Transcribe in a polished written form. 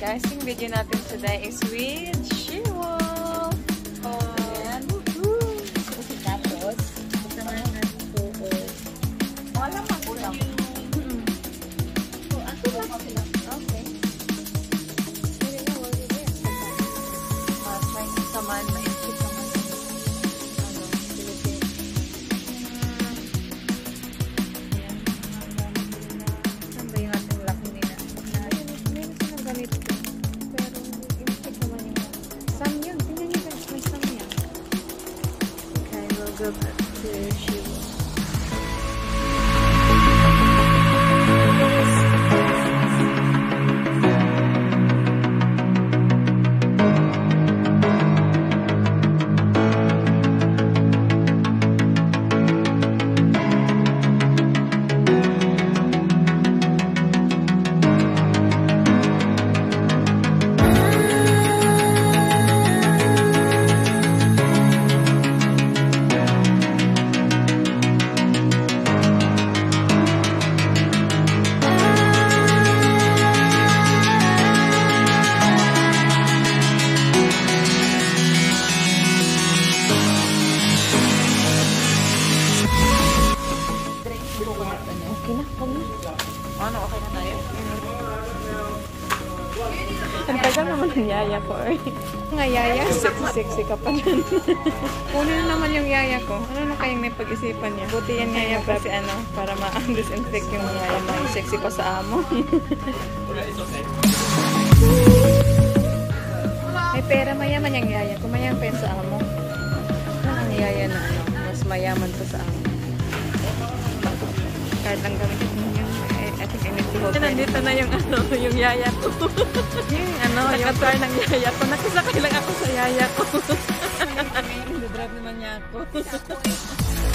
guys, yung video natin today is with She-Wolf. Ayan. Kasi tapos, kasama natin po. Walang magulang. So, ako lang sila. Okay. Hindi na, wala yun. Chinese naman, maisip naman. Ano, Philippines. Saan ba yung ating laki nila? Meron silang ganito. Pero, yung check naman yung Sam yun. Tingnan nyo guys. May Sam yan. Okay, we'll go back to She-Wolf. Okay na, huwag na. Ano, okay na tayo? Ang tagal naman ng yaya ko eh. Nga yaya, sexy ka pa dyan. Kunin naman yung yaya ko. Ano na kayang may pag-isipan niya? Buti yan yaya kasi ano, para ma-disinfect yung yaya mo. Yung sexy pa sa amo. May pera, mayaman yung yaya ko. Mayaman pa yan sa amo. Ang yaya na ano, mas mayaman pa sa amo. Kahit lang gamitin mo yun. I think I need to hold. Nandito na yung ano, yung yaya ko. Yung ano, yung Nakatar ng yaya ko. Nakasakay lang ako sa yaya ko. drive naman niya ako.